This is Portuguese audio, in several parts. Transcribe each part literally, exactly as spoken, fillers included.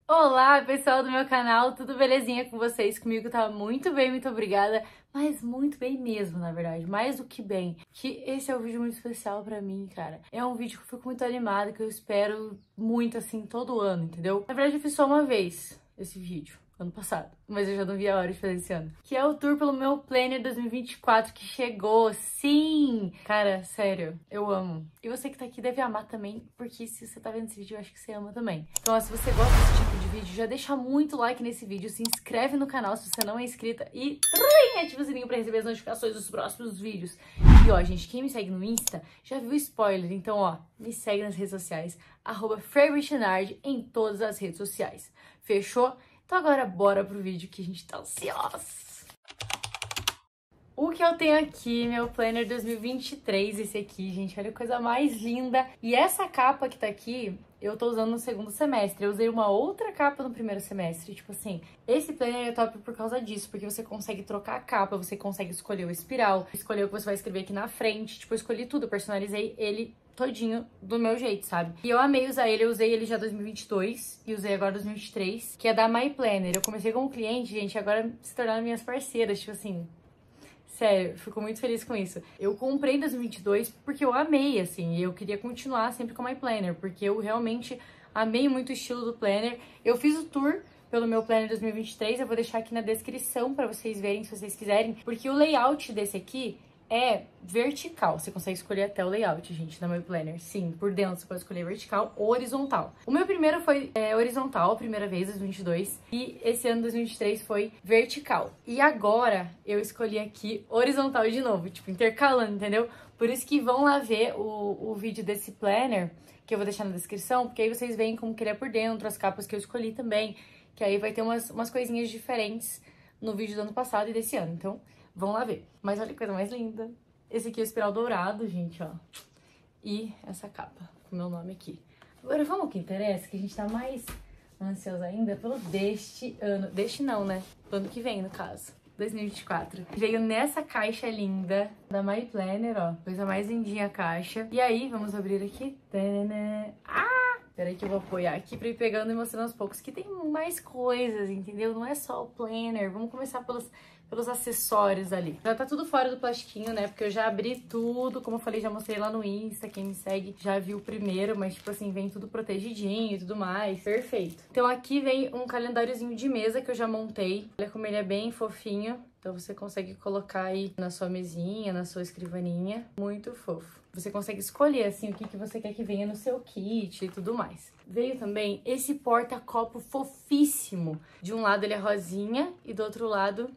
Olá, pessoal do meu canal, tudo belezinha com vocês? Comigo tá muito bem, muito obrigada, mas muito bem mesmo, na verdade, mais do que bem. Que esse é um vídeo muito especial pra mim, cara. É um vídeo que eu fico muito animada, que eu espero muito, assim, todo ano, entendeu? Na verdade, eu fiz só uma vez esse vídeo, ano passado, mas eu já não vi a hora de fazer esse ano. Que é o tour pelo meu Planner dois mil e vinte e quatro que chegou, sim! Cara, sério, eu amo. E você que tá aqui deve amar também, porque se você tá vendo esse vídeo, eu acho que você ama também. Então, ó, se você gosta desse tipo de vídeo, já deixa muito like nesse vídeo, se inscreve no canal se você não é inscrita e ativa o sininho pra receber as notificações dos próximos vídeos. E ó, gente, quem me segue no Insta já viu spoiler, então ó, me segue nas redes sociais, arroba FreyRichinard em todas as redes sociais. Fechou? Então agora bora pro vídeo que a gente tá ansiosa. O que eu tenho aqui, meu Planner dois mil e vinte e três, esse aqui, gente, olha que coisa mais linda. E essa capa que tá aqui, eu tô usando no segundo semestre. Eu usei uma outra capa no primeiro semestre. Tipo assim, esse Planner é top por causa disso, porque você consegue trocar a capa, você consegue escolher o espiral, escolher o que você vai escrever aqui na frente. Tipo, eu escolhi tudo, eu personalizei ele todinho do meu jeito, sabe? E eu amei usar ele, eu usei ele já em dois mil e vinte e dois e usei agora em dois mil e vinte e três, que é da My Planner. Eu comecei como cliente, gente, agora se tornaram minhas parceiras, tipo assim... Sério, fico muito feliz com isso. Eu comprei em dois mil e vinte e dois porque eu amei, assim, e eu queria continuar sempre com a My Planner, porque eu realmente amei muito o estilo do Planner. Eu fiz o tour pelo meu Planner dois mil e vinte e três, eu vou deixar aqui na descrição pra vocês verem, se vocês quiserem, porque o layout desse aqui é vertical. Você consegue escolher até o layout, gente, da My Planner. Sim, por dentro você pode escolher vertical ou horizontal. O meu primeiro foi é, horizontal, a primeira vez, dois mil e vinte e dois. E esse ano, dois mil e vinte e três, foi vertical. E agora, eu escolhi aqui horizontal de novo, tipo, intercalando, entendeu? Por isso que vão lá ver o, o vídeo desse planner, que eu vou deixar na descrição, porque aí vocês veem como que ele é por dentro, as capas que eu escolhi também, que aí vai ter umas, umas coisinhas diferentes no vídeo do ano passado e desse ano. Então, vão lá ver. Mas olha que coisa mais linda. Esse aqui é o espiral dourado, gente, ó. E essa capa, com o meu nome aqui. Agora vamos ao que interessa, que a gente tá mais ansiosa ainda pelo deste ano. Deste não, né? Do ano que vem, no caso. dois mil e vinte e quatro. Veio nessa caixa linda da My Planner, ó. Coisa mais lindinha a caixa. E aí, vamos abrir aqui. Tadã! Ah! Peraí que eu vou apoiar aqui pra ir pegando e mostrando aos poucos que tem mais coisas, entendeu? Não é só o planner. Vamos começar pelos... pelos acessórios ali. Já tá tudo fora do plastiquinho, né? Porque eu já abri tudo, como eu falei, já mostrei lá no Insta, quem me segue já viu o primeiro, mas tipo assim, vem tudo protegidinho e tudo mais. Perfeito. Então aqui vem um calendáriozinho de mesa que eu já montei. Olha como ele é bem fofinho. Então você consegue colocar aí na sua mesinha, na sua escrivaninha. Muito fofo. Você consegue escolher, assim, o que, que você quer que venha no seu kit e tudo mais. Veio também esse porta-copo fofíssimo. De um lado ele é rosinha e do outro lado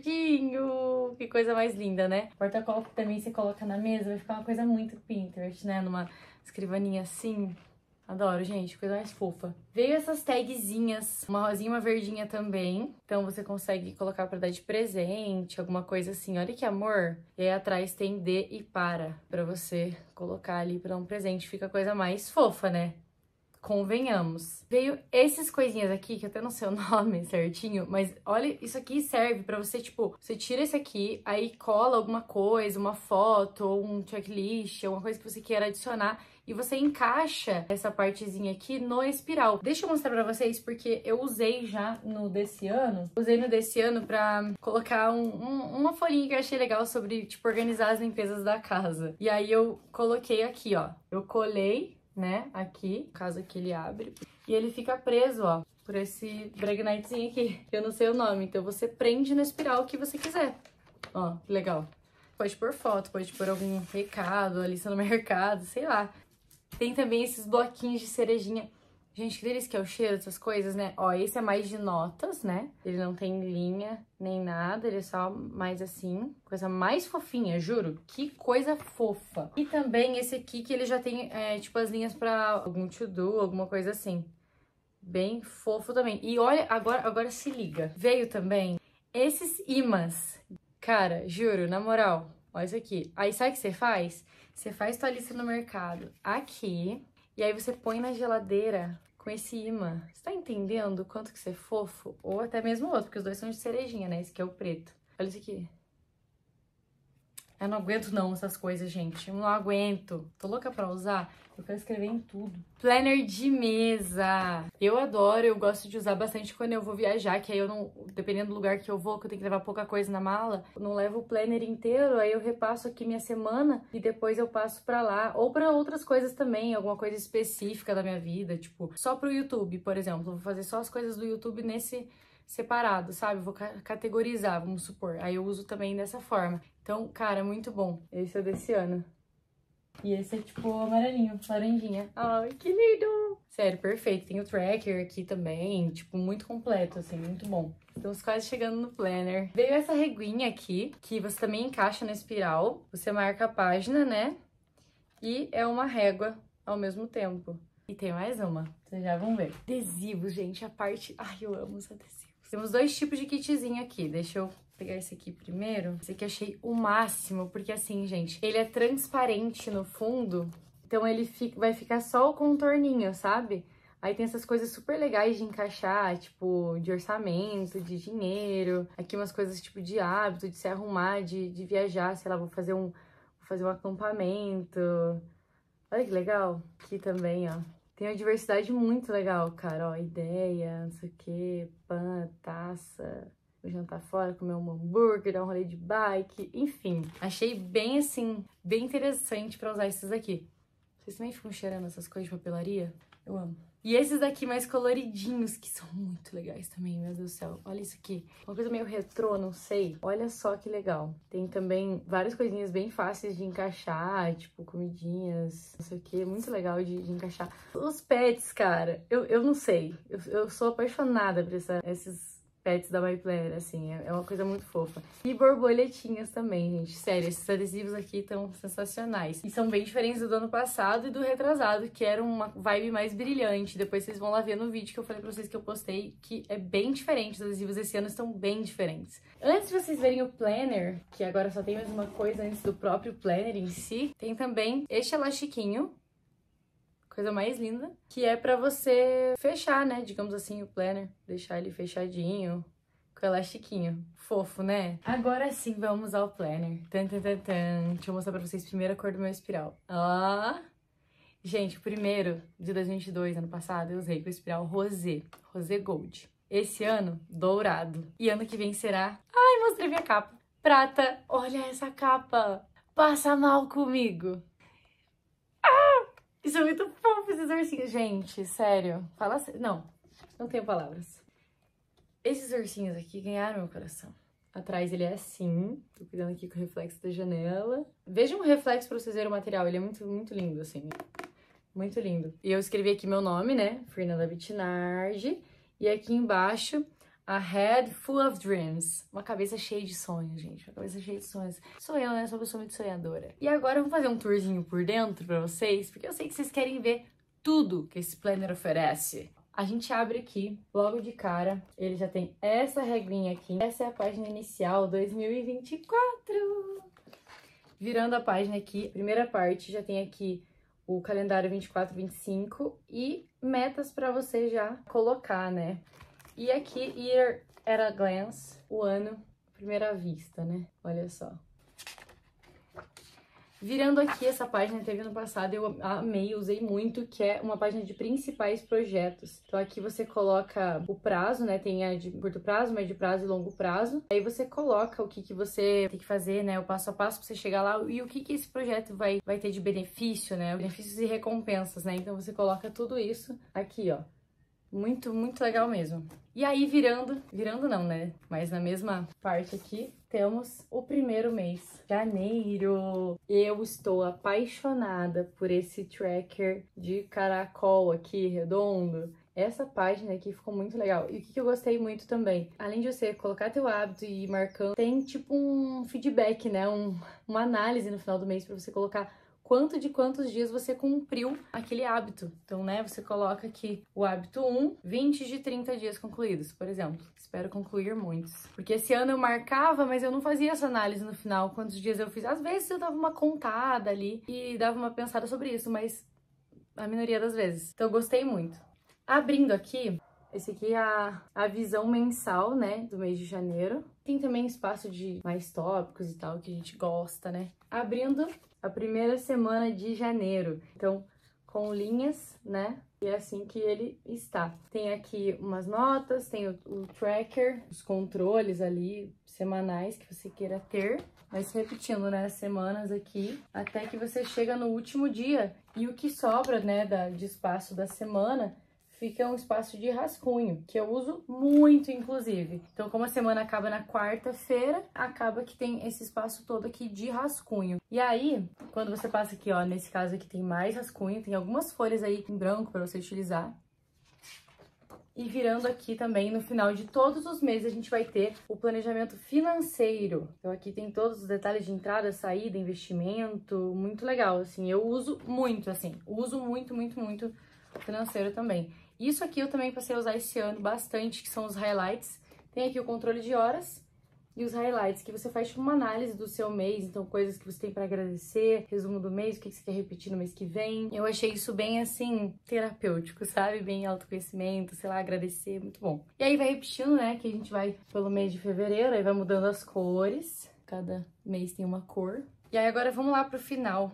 verdinho. Que coisa mais linda, né? Porta-copo também você coloca na mesa, vai ficar uma coisa muito Pinterest, né? Numa escrivaninha assim... Adoro, gente, coisa mais fofa. Veio essas tagzinhas, uma rosinha e uma verdinha também. Então você consegue colocar pra dar de presente, alguma coisa assim. Olha que amor. E aí atrás tem de e para, pra você colocar ali pra dar um presente. Fica a coisa mais fofa, né? Convenhamos. Veio esses coisinhas aqui, que eu até não sei o nome certinho, mas olha, isso aqui serve pra você, tipo, você tira esse aqui, aí cola alguma coisa, uma foto, ou um checklist, alguma coisa que você queira adicionar, e você encaixa essa partezinha aqui no espiral. Deixa eu mostrar pra vocês, porque eu usei já no desse ano, usei no desse ano pra colocar um, um, uma folhinha que eu achei legal sobre, tipo, organizar as limpezas da casa. E aí eu coloquei aqui, ó, eu colei, né, aqui, no caso aqui ele abre, e ele fica preso, ó, por esse bragnitezinho aqui, eu não sei o nome, então você prende na espiral que você quiser, ó, que legal. Pode pôr foto, pode pôr algum recado, a lista no mercado, sei lá. Tem também esses bloquinhos de cerejinha. Gente, que delícia que é o cheiro dessas coisas, né? Ó, esse é mais de notas, né? Ele não tem linha nem nada, ele é só mais assim. Coisa mais fofinha, juro. Que coisa fofa. E também esse aqui que ele já tem, é, tipo, as linhas pra algum to-do, alguma coisa assim. Bem fofo também. E olha, agora, agora se liga. Veio também esses imãs. Cara, juro, na moral, olha isso aqui. Aí sabe o que você faz? Você faz tua lista no mercado aqui, e aí você põe na geladeira com esse imã. Você tá entendendo o quanto que você é fofo? Ou até mesmo o outro, porque os dois são de cerejinha, né? Esse aqui é o preto. Olha isso aqui. Eu não aguento não essas coisas, gente. Eu não aguento. Tô louca pra usar. Eu quero escrever em tudo. Planner de mesa. Eu adoro, eu gosto de usar bastante quando eu vou viajar, que aí eu não... Dependendo do lugar que eu vou, que eu tenho que levar pouca coisa na mala, eu não levo o planner inteiro, aí eu repasso aqui minha semana e depois eu passo pra lá. Ou pra outras coisas também, alguma coisa específica da minha vida, tipo, só pro YouTube, por exemplo. Eu vou fazer só as coisas do YouTube nesse... separado, sabe? Vou categorizar, vamos supor. Aí eu uso também dessa forma. Então, cara, muito bom. Esse é desse ano. E esse é tipo amarelinho, laranjinha. Ai, que lindo! Sério, perfeito. Tem o tracker aqui também, tipo, muito completo, assim, muito bom. Estamos quase chegando no planner. Veio essa reguinha aqui, que você também encaixa na espiral. Você marca a página, né? E é uma régua ao mesmo tempo. E tem mais uma, vocês já vão ver. Adesivos, gente, a parte... Ai, eu amo os adesivos. Temos dois tipos de kitzinho aqui. Deixa eu pegar esse aqui primeiro. Esse aqui eu achei o máximo, porque assim, gente, ele é transparente no fundo, então ele fica, vai ficar só o contorninho, sabe? Aí tem essas coisas super legais de encaixar, tipo, de orçamento, de dinheiro. Aqui umas coisas tipo de hábito, de se arrumar, de, de viajar, sei lá, vou fazer um, vou fazer um acampamento. Olha que legal. Aqui também, ó. Tem uma diversidade muito legal, cara, ó, ideia, não sei o que, pã, taça, vou jantar fora, comer um hambúrguer, dar um rolê de bike, enfim. Achei bem, assim, bem interessante pra usar esses aqui. Vocês também ficam cheirando essas coisas de papelaria? Eu amo. E esses daqui mais coloridinhos, que são muito legais também, meu Deus do céu. Olha isso aqui. Uma coisa meio retrô, não sei. Olha só que legal. Tem também várias coisinhas bem fáceis de encaixar, tipo comidinhas, não sei o que. Muito legal de, de encaixar. Os pets, cara, eu, eu não sei. Eu, eu sou apaixonada por essa, esses... pets da My Planner, assim, é uma coisa muito fofa. E borboletinhas também, gente, sério, esses adesivos aqui estão sensacionais. E são bem diferentes do ano passado e do retrasado, que era uma vibe mais brilhante. Depois vocês vão lá ver no vídeo que eu falei pra vocês que eu postei, que é bem diferente. Os adesivos esse ano estão bem diferentes. Antes de vocês verem o planner, que agora só tem mais uma coisa antes do próprio planner em si, tem também este elastiquinho, coisa mais linda, que é pra você fechar, né, digamos assim, o planner, deixar ele fechadinho, com elastiquinho. Fofo, né? Agora sim, vamos ao planner. Tan, tan, tan, tan. Deixa eu mostrar pra vocês primeiro a cor do meu espiral. Ah! Gente, o primeiro de dois mil e vinte e dois, ano passado, eu usei com o espiral rosé, rosé gold. Esse ano, dourado. E ano que vem será... Ai, mostrei minha capa. Prata. Olha essa capa. Passa mal comigo. Isso é muito fofo, esses ursinhos. Gente, sério. Fala sério. Não, não tenho palavras. Esses ursinhos aqui ganharam meu coração. Atrás ele é assim. Tô cuidando aqui com o reflexo da janela. Vejam o reflexo pra vocês verem o material. Ele é muito, muito lindo, assim. Muito lindo. E eu escrevi aqui meu nome, né? Fernanda Bittinardi. E aqui embaixo... A head full of dreams. Uma cabeça cheia de sonhos, gente. Uma cabeça cheia de sonhos. Sou eu, né? Sou uma pessoa muito sonhadora. E agora eu vou fazer um tourzinho por dentro pra vocês, porque eu sei que vocês querem ver tudo que esse planner oferece. A gente abre aqui, logo de cara. Ele já tem essa regrinha aqui. Essa é a página inicial, dois mil e vinte e quatro. Virando a página aqui, primeira parte, já tem aqui o calendário vinte e quatro, vinte e cinco e metas pra você já colocar, né? E aqui, Year at a Glance, o ano à primeira vista, né? Olha só. Virando aqui essa página, teve no passado, eu amei, usei muito, que é uma página de principais projetos. Então aqui você coloca o prazo, né? Tem a de curto prazo, médio prazo e longo prazo. Aí você coloca o que, que você tem que fazer, né? O passo a passo pra você chegar lá e o que, que esse projeto vai, vai ter de benefício, né? Benefícios e recompensas, né? Então você coloca tudo isso aqui, ó. Muito, muito legal mesmo. E aí, virando... Virando não, né? Mas na mesma parte aqui, temos o primeiro mês. Janeiro! Eu estou apaixonada por esse tracker de caracol aqui, redondo. Essa página aqui ficou muito legal. E o que eu gostei muito também, além de você colocar teu hábito e ir marcando, tem tipo um feedback, né? Um, uma análise no final do mês pra você colocar quanto de quantos dias você cumpriu aquele hábito. Então, né, você coloca aqui o hábito um, vinte de trinta dias concluídos, por exemplo. Espero concluir muitos. Porque esse ano eu marcava, mas eu não fazia essa análise no final, quantos dias eu fiz. Às vezes eu dava uma contada ali e dava uma pensada sobre isso, mas a minoria das vezes. Então, eu gostei muito. Abrindo aqui, Esse aqui é a, a visão mensal, né, do mês de janeiro. Tem também espaço de mais tópicos e tal, que a gente gosta, né? Abrindo a primeira semana de janeiro. Então, com linhas, né? E é assim que ele está. Tem aqui umas notas, tem o, o tracker, os controles ali semanais que você queira ter. Vai se repetindo, né, as semanas aqui, até que você chega no último dia. E o que sobra, né, da, de espaço da semana, fica um espaço de rascunho, que eu uso muito, inclusive. Então, como a semana acaba na quarta-feira, acaba que tem esse espaço todo aqui de rascunho. E aí, quando você passa aqui, ó, nesse caso aqui tem mais rascunho, tem algumas folhas aí em branco para você utilizar. E virando aqui também, no final de todos os meses, a gente vai ter o planejamento financeiro. Então aqui tem todos os detalhes de entrada, saída, investimento, muito legal, assim. Eu uso muito, assim, uso muito, muito, muito financeiro também. Isso aqui eu também passei a usar esse ano bastante, que são os highlights. Tem aqui o controle de horas e os highlights, que você faz tipo uma análise do seu mês, então coisas que você tem para agradecer, resumo do mês, o que você quer repetir no mês que vem. Eu achei isso bem, assim, terapêutico, sabe? Bem autoconhecimento, sei lá, agradecer, muito bom. E aí vai repetindo, né, que a gente vai pelo mês de fevereiro, aí vai mudando as cores, cada mês tem uma cor. E aí agora vamos lá pro final.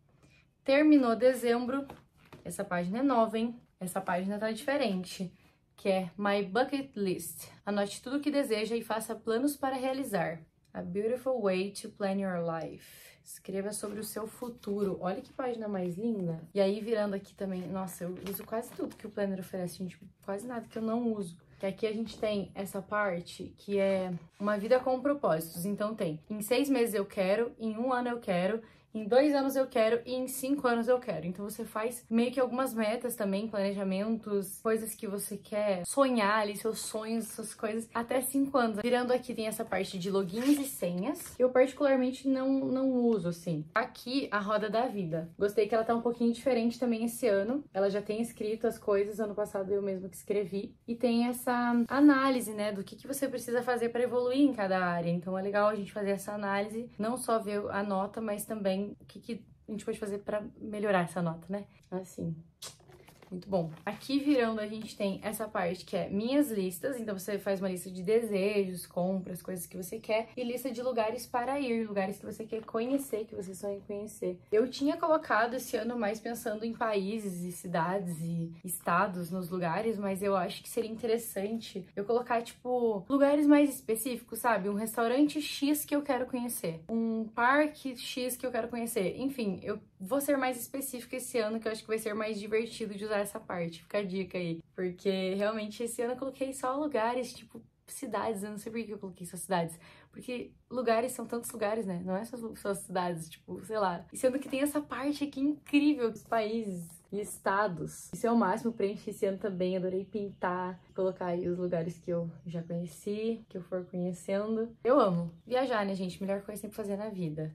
Terminou dezembro, essa página é nova, hein? Essa página tá diferente, que é My Bucket List. Anote tudo o que deseja e faça planos para realizar. A Beautiful Way to Plan Your Life. Escreva sobre o seu futuro. Olha que página mais linda. E aí, virando aqui também... Nossa, eu uso quase tudo que o Planner oferece, gente. Quase nada que eu não uso. Que aqui a gente tem essa parte que é uma vida com propósitos. Então tem, em seis meses eu quero, em um ano eu quero... Em dois anos eu quero e em cinco anos eu quero. Então você faz meio que algumas metas também, planejamentos, coisas que você quer sonhar ali, seus sonhos, suas coisas, até cinco anos. Virando aqui tem essa parte de logins e senhas, que eu particularmente não, não uso, assim. Aqui, a roda da vida. Gostei que ela tá um pouquinho diferente também esse ano. Ela já tem escrito as coisas, ano passado eu mesma que escrevi. E tem essa análise, né, do que, que você precisa fazer para evoluir em cada área. Então é legal a gente fazer essa análise, não só ver a nota, mas também o que, que a gente pode fazer para melhorar essa nota, né? Assim, muito bom. Aqui virando a gente tem essa parte que é minhas listas, então você faz uma lista de desejos, compras, coisas que você quer, e lista de lugares para ir, lugares que você quer conhecer, que você sonha em conhecer. Eu tinha colocado esse ano mais pensando em países e cidades e estados nos lugares, mas eu acho que seria interessante eu colocar, tipo, lugares mais específicos, sabe? Um restaurante X que eu quero conhecer, um parque X que eu quero conhecer. Enfim, eu vou ser mais específica esse ano, que eu acho que vai ser mais divertido de usar essa parte, fica a dica aí. Porque realmente esse ano eu coloquei só lugares, tipo, cidades, eu não sei por que eu coloquei só cidades. Porque lugares são tantos lugares, né? Não é só, só cidades, tipo, sei lá. E sendo que tem essa parte aqui incrível dos países e estados. Isso é o máximo, preenchi esse ano também, adorei pintar, colocar aí os lugares que eu já conheci, que eu for conhecendo. Eu amo viajar, né, gente? Melhor coisa sempre fazer na vida.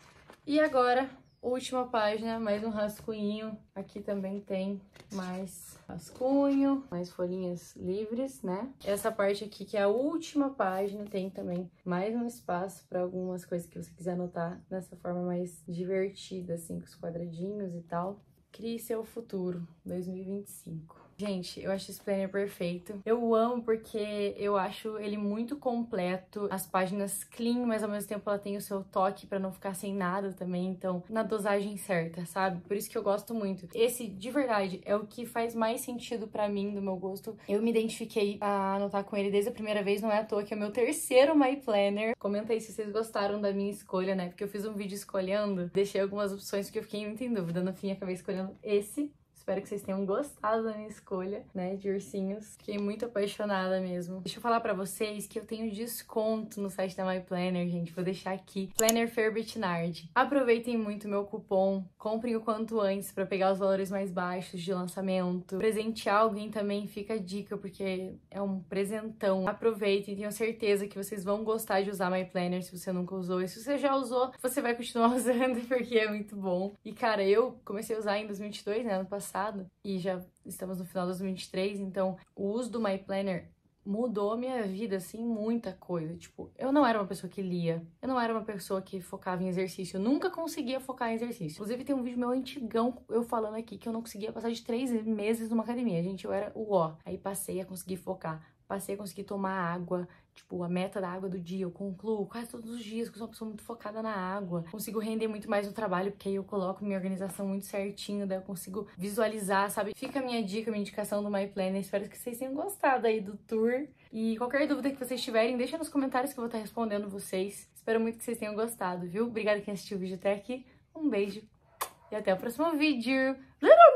E agora... última página, mais um rascunho. Aqui também tem mais rascunho, mais folhinhas livres, né? Essa parte aqui, que é a última página, tem também mais um espaço para algumas coisas que você quiser anotar dessa forma mais divertida, assim, com os quadradinhos e tal. Crie seu futuro, dois mil e vinte e cinco. Gente, eu acho esse planner perfeito. Eu amo porque eu acho ele muito completo. As páginas clean, mas ao mesmo tempo ela tem o seu toque pra não ficar sem nada também. Então, na dosagem certa, sabe? Por isso que eu gosto muito. Esse, de verdade, é o que faz mais sentido pra mim, do meu gosto. Eu me identifiquei a anotar com ele desde a primeira vez, não é à toa que é o meu terceiro My Planner. Comenta aí se vocês gostaram da minha escolha, né? Porque eu fiz um vídeo escolhendo, deixei algumas opções porque eu fiquei muito em dúvida. No fim, acabei escolhendo esse. Espero que vocês tenham gostado da minha escolha, né, de ursinhos. Fiquei muito apaixonada mesmo. Deixa eu falar pra vocês que eu tenho desconto no site da My Planner, gente. Vou deixar aqui. Planner Fer Bettinardi. Aproveitem muito meu cupom. Comprem o quanto antes pra pegar os valores mais baixos de lançamento. Presentear alguém também fica a dica, porque é um presentão. Aproveitem, tenho certeza que vocês vão gostar de usar My Planner se você nunca usou. E se você já usou, você vai continuar usando, porque é muito bom. E, cara, eu comecei a usar em dois mil e vinte e dois, né, ano passado. E já estamos no final de dois mil e vinte e três, então o uso do My Planner mudou a minha vida, assim, muita coisa. Tipo, eu não era uma pessoa que lia, eu não era uma pessoa que focava em exercício, eu nunca conseguia focar em exercício. Inclusive, tem um vídeo meu antigão, eu falando aqui, que eu não conseguia passar de três meses numa academia. Gente, eu era o ó. Aí passei a conseguir focar, passei a conseguir tomar água. Tipo, a meta da água do dia, eu concluo quase todos os dias, porque eu sou uma pessoa muito focada na água. Consigo render muito mais no trabalho, porque aí eu coloco minha organização muito certinho, daí eu consigo visualizar, sabe? Fica a minha dica, minha indicação do My Planner. Espero que vocês tenham gostado aí do tour. E qualquer dúvida que vocês tiverem, deixa nos comentários que eu vou estar respondendo vocês. Espero muito que vocês tenham gostado, viu? Obrigada quem assistiu o vídeo até aqui. Um beijo e até o próximo vídeo.